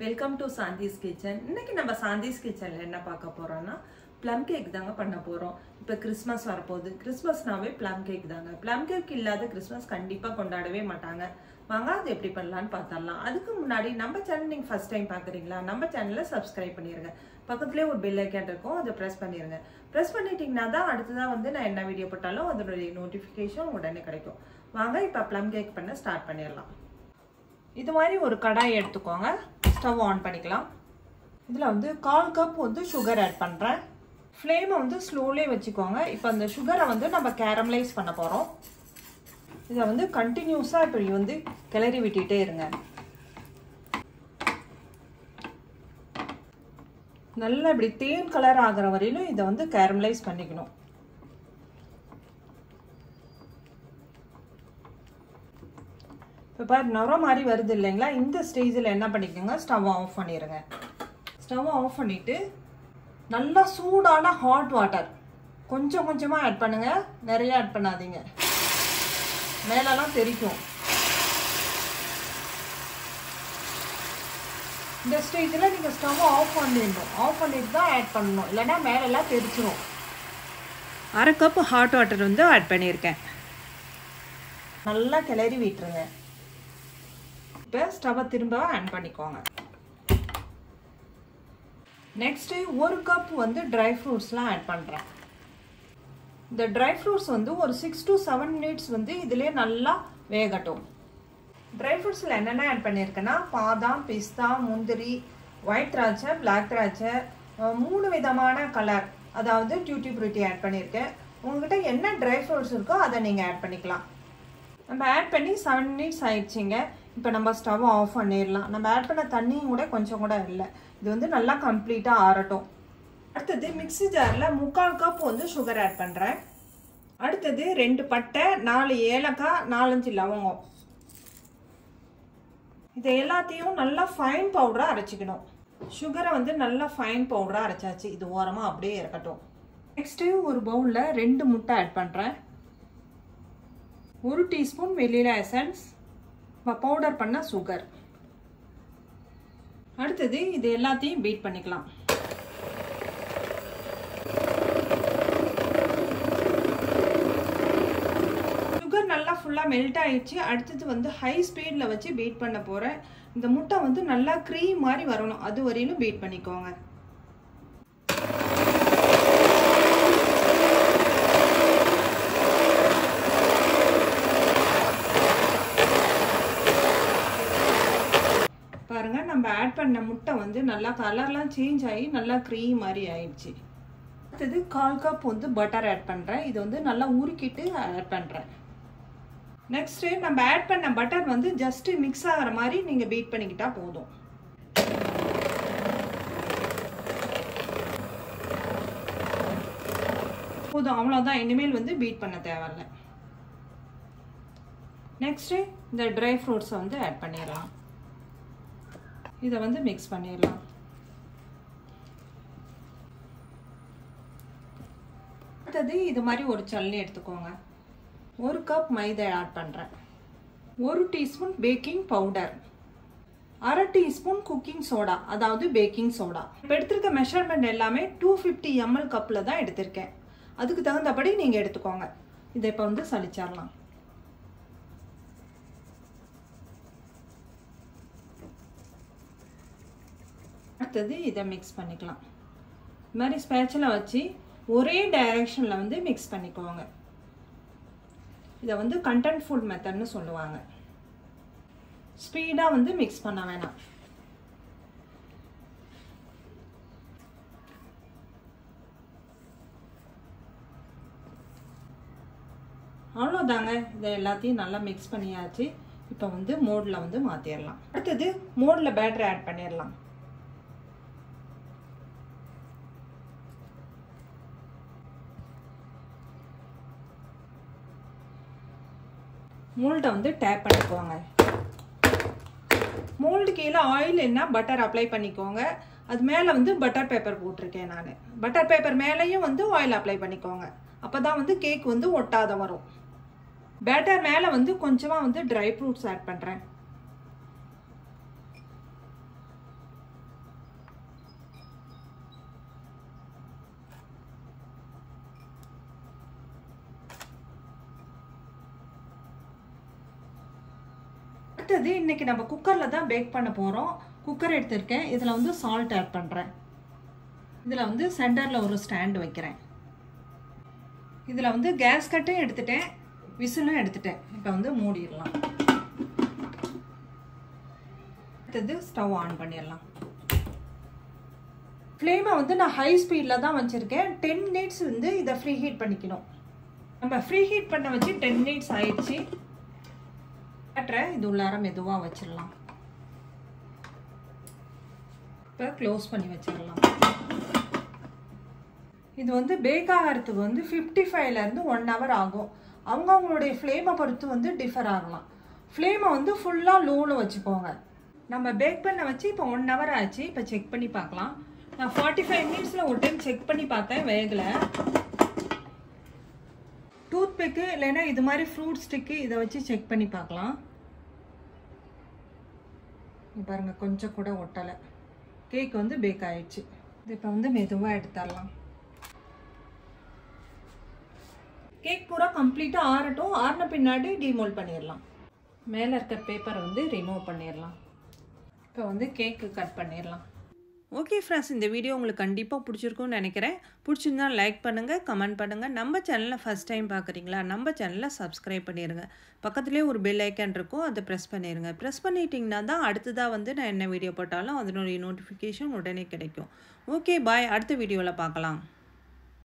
Welcome to Shanthi's kitchen. இன்னைக்கு நம்ம சாந்திஸ் கிச்சன்ல என்ன பார்க்க போறோம்னா ப்ளம் கேக் தாங்க பண்ண போறோம். இப்போ கிறிஸ்மஸ் வரப்போகுது. கிறிஸ்மஸ்னாவே ப்ளம் கேக் தாங்க. ப்ளம் கேக் இல்லாத கிறிஸ்மஸ் கண்டிப்பா கொண்டாடவே மாட்டாங்க. வாங்க அது எப்படி பண்ணலாம்னு பார்த்தரலாம். அதுக்கு முன்னாடி நம்ம சேனல் நீங்க ஃபர்ஸ்ட் டைம் பாக்குறீங்களா, நம்ம சேனலை சப்ஸ்கிரைப் பண்ணிருங்க. பக்கத்துலயே ஒரு பெல் ஐகான் இருக்கும், அதை பிரஸ் பண்ணிருங்க. பிரஸ் பண்ணிட்டீங்கன்னா தான் அடுத்ததா வந்து நான் என்ன வீடியோ போட்டாலும் அதோட நோட்டிஃபிகேஷன் உடனே கிடைக்கும். வாங்க இப்போ ப்ளம் கேக் பண்ண ஸ்டார்ட் பண்ணிடலாம். இது மாதிரி ஒரு கடாய் எடுத்துக்கோங்க. ஸ்டவ் ஆன் பண்ணிக்கலாம். இதில் வந்து 1/4 கப் வந்து சுகர் ஆட் பண்ணுறேன். ஃப்ளேமை வந்து ஸ்லோலே வச்சுக்கோங்க. இப்போ அந்த சுகரை வந்து நம்ம கேரமலைஸ் பண்ண போகிறோம். இதை வந்து கண்டினியூஸாக இப்படி வந்து கிளறி விட்டுட்டே இருங்க. நல்லா இப்படி தேன் கலர் ஆகிற வரையிலும் இதை வந்து கேரமலைஸ் பண்ணிக்கணும். இப்போ பாரு நுர மாதிரி வருது இல்லைங்களா, இந்த ஸ்டேஜில் என்ன பண்ணிக்கோங்க, ஸ்டவ் ஆஃப் பண்ணிடுங்க. ஸ்டவ் ஆஃப் பண்ணிவிட்டு நல்லா சூடான ஹாட் வாட்டர் கொஞ்சம் கொஞ்சமாக ஆட் பண்ணுங்கள், நிறைய ஆட் பண்ணாதீங்க, மேலெல்லாம் தெரிக்கும். இந்த ஸ்டேஜில் நீங்கள் ஸ்டவ் ஆஃப் பண்ணிடணும். ஆஃப் பண்ணிட்டு தான் ஆட் பண்ணணும், இல்லைன்னா மேலெல்லாம் தெரிச்சிடும். 1/2 கப் ஹாட் வாட்டர் வந்து ஆட் பண்ணியிருக்கேன். நல்லா கிளறி விட்டுருங்க. இப்போ ஸ்டவ்வை திரும்ப ஆன் பண்ணிக்கோங்க. நெக்ஸ்ட்டு 1 கப் வந்து ட்ரை ஃப்ரூட்ஸ்லாம் ஆட் பண்ணுறேன். இந்த ட்ரை ஃப்ரூட்ஸ் வந்து ஒரு 6 to 7 மினிட்ஸ் வந்து இதிலே நல்லா வேகட்டும். ட்ரை ஃப்ரூட்ஸில் என்னென்ன ஆட் பண்ணியிருக்கேன்னா பாதாம், பிஸ்தா, முந்திரி, ஒயிட் திராட்சை, பிளாக் திராட்சை, 3 விதமான கலர், அதாவது டியூட்டி ஃப்ரூட்டி ஆட் பண்ணியிருக்கேன். உங்கள்கிட்ட என்ன ட்ரை ஃப்ரூட்ஸ் இருக்கோ அதை நீங்கள் ஆட் பண்ணிக்கலாம். நம்ம ஆட் பண்ணி 7 மினிட்ஸ் ஆயிடுச்சிங்க. இப்போ நம்ம ஸ்டவ் ஆஃப் பண்ணிடலாம். நம்ம ஆட் பண்ண தண்ணியும் கூட கொஞ்சம் கூட இல்லை. இது வந்து நல்லா கம்ப்ளீட்டாக ஆறட்டும். அடுத்தது மிக்ஸி ஜாரில் 3/4 கப் வந்து சுகர் ஆட் பண்ணுறேன். அடுத்தது 2 பட்டை, 4 ஏலக்காய், 4-5 லவங்கம். இதை எல்லாத்தையும் நல்லா ஃபைன் பவுடராக அரைச்சிக்கணும். சுகரை வந்து நல்லா ஃபைன் பவுடராக அரைச்சாச்சு. இது ஓரமாக அப்படியே இருக்கட்டும். நெக்ஸ்ட்டு ஒரு பவுலில் 2 முட்டை ஆட் பண்ணுறேன். 1 டீஸ்பூன் வெனிலா எசன்ஸ், பவுடர் பண்ண சுகர். அடுத்தது இது எல்லாத்தையும் பீட் பண்ணிக்கலாம். சுகர் நல்லா ஃபுல்லாக மெல்ட் ஆயிடுச்சு. அடுத்தது வந்து ஹை ஸ்பீடில் வச்சு பீட் பண்ண போகிறேன். இந்த முட்டை வந்து நல்லா க்ரீம் மாதிரி வரணும், அது வரையிலும் பீட் பண்ணிக்கோங்க. பாருங்க, நம்ம ஆட் பண்ண முட்டை வந்து நல்லா கலர்லாம் சேஞ்ச் ஆகி நல்லா க்ரீம் மாதிரி ஆயிடுச்சு. அடுத்தது 1/4 கப் வந்து பட்டர் ஆட் பண்ணுறேன். இது வந்து நல்லா உருக்கிட்டு ஆட் பண்ணுறேன். நெக்ஸ்ட்டு நம்ம ஆட் பண்ண பட்டர் வந்து ஜஸ்ட் மிக்ஸ் ஆகிற மாதிரி நீங்கள் பீட் பண்ணிக்கிட்டா போதும். போதும், அவ்வளோதான். இனிமேல் வந்து பீட் பண்ண தேவையில்லை. நெக்ஸ்ட்டு இந்த ட்ரை ஃப்ரூட்ஸை வந்து ஆட் பண்ணிடலாம். இதை வந்து மிக்ஸ் பண்ணிடலாம். அடுத்தது இது மாதிரி ஒரு சல்லி எடுத்துக்கோங்க. 1 கப் மைதா ஆட் பண்ணுறேன். 1 teaspoon baking powder, 1/2 teaspoon cooking soda, அதாவது பேக்கிங் சோடா. இப்போ எடுத்திருக்க மெஷர்மெண்ட் எல்லாமே 250 ml கப்பில் தான் எடுத்திருக்கேன். அதுக்கு தகுந்தபடி நீங்கள் எடுத்துக்கோங்க. இதை இப்போ வந்து சலிச்சிடலாம். அடுத்தது இதை மிக்ஸ் பண்ணிக்கலாம். இது மாதிரி ஸ்பேட்சில் வச்சு ஒரே டைரெக்ஷனில் வந்து மிக்ஸ் பண்ணிக்குவாங்க. இதை வந்து கண்டென்ட்ஃபுல் மெத்தட்னு சொல்லுவாங்க. ஸ்பீடாக வந்து மிக்ஸ் பண்ண வேணாம். அவ்வளோதாங்க. இதை எல்லாத்தையும் நல்லா மிக்ஸ் பண்ணியாச்சு. இப்போ வந்து மோடில் வந்து மாற்றிடலாம். அடுத்தது மோடில் பேட்டர் ஆட் பண்ணிடலாம். மோல்டை வந்து டேப் பண்ணிக்கோங்க. மோல்டு கீழே ஆயில் என்ன பட்டர் அப்ளை பண்ணிக்கோங்க. அது மேலே வந்து பட்டர் பேப்பர் போட்டிருக்கேன் நான். பட்டர் பேப்பர் மேலேயும் வந்து ஆயில் அப்ளை பண்ணிக்கோங்க. அப்போ தான் வந்து கேக் வந்து ஒட்டாத வரும். பேட்டர் மேலே வந்து கொஞ்சமாக வந்து ட்ரை ஃப்ரூட்ஸ் ஆட் பண்ணுறேன். அடுத்தது இன்னைக்கு நம்ம குக்கரில் தான் பேக் பண்ண போகிறோம். குக்கர் எடுத்திருக்கேன். இதில் வந்து சால்ட் ஆட் பண்ணுறேன். இதில் வந்து சென்டரில் ஒரு ஸ்டாண்டு வைக்கிறேன். இதில் வந்து கேஸ் கட்டும் எடுத்துட்டேன், விசிலும் எடுத்துட்டேன். இப்போ வந்து மூடிடலாம். அடுத்தது ஸ்டவ் ஆன் பண்ணிடலாம். ஃப்ளேமை வந்து நான் ஹை ஸ்பீடில் தான் வச்சுருக்கேன். 10 மினிட்ஸ் வந்து இதை ஃப்ரீ ஹீட் பண்ணிக்கணும். நம்ம ஃப்ரீ ஹீட் பண்ண வச்சு 10 மினிட்ஸ் ஆயிடுச்சு. இது உள்ளார மெதுவாக வச்சிடலாம். இப்போ க்ளோஸ் பண்ணி வச்சிடலாம். இது வந்து பேக் ஆகிறதுக்கு வந்து 55லேருந்து 1 hour ஆகும். அவங்கவுங்களுடைய ஃப்ளேமை பொறுத்து வந்து டிஃபர் ஆகலாம். ஃப்ளேமை வந்து ஃபுல்லாக லோவில் வச்சுக்கோங்க. நம்ம பேக் பண்ண வச்சு இப்போ 1 hour ஆச்சு. இப்போ செக் பண்ணி பார்க்கலாம். நான் 45 மினிட்ஸில் ஒரு டைம் செக் பண்ணி பார்த்தேன், வேகலை. டூத் பிக்கு இல்லைன்னா இது மாதிரி ஃப்ரூட் ஸ்டிக்கு இதை வச்சு செக் பண்ணி பார்க்கலாம். பாருங்க, கொஞ்சம் கூட ஒட்டலை. கேக் வந்து பேக் ஆயிடுச்சு. இது இப்போ வந்து மெதுவாக எடுத்துடலாம். கேக் பூரா கம்ப்ளீட்டாக ஆறட்டும். ஆறின பின்னாடி டிமோல்ட் பண்ணிடலாம். மேலே இருக்க பேப்பரை வந்து ரிமூவ் பண்ணிடலாம். இப்போ வந்து கேக்கு கட் பண்ணிடலாம். ஓகே ஃப்ரெண்ட்ஸ், இந்த வீடியோ உங்களுக்கு கண்டிப்பாக பிடிச்சிருக்கும்னு நினைக்கிறேன். பிடிச்சிருந்தா லைக் பண்ணுங்கள், கமெண்ட் பண்ணுங்கள். நம்ம சேனலில் ஃபஸ்ட் டைம் பார்க்குறீங்களா, நம்ம சேனலை சப்ஸ்கிரைப் பண்ணிடுங்க. பக்கத்துலேயே ஒரு பெல் ஐக்கான் இருக்கும், அதை ப்ரெஸ் பண்ணிடுங்க. ப்ரெஸ் பண்ணிட்டீங்கன்னா தான் அடுத்ததாக வந்து நான் என்ன வீடியோ போட்டாலும் அதனுடைய நோட்டிஃபிகேஷன் உடனே கிடைக்கும். ஓகே பாய், அடுத்த வீடியோவில் பார்க்கலாம்.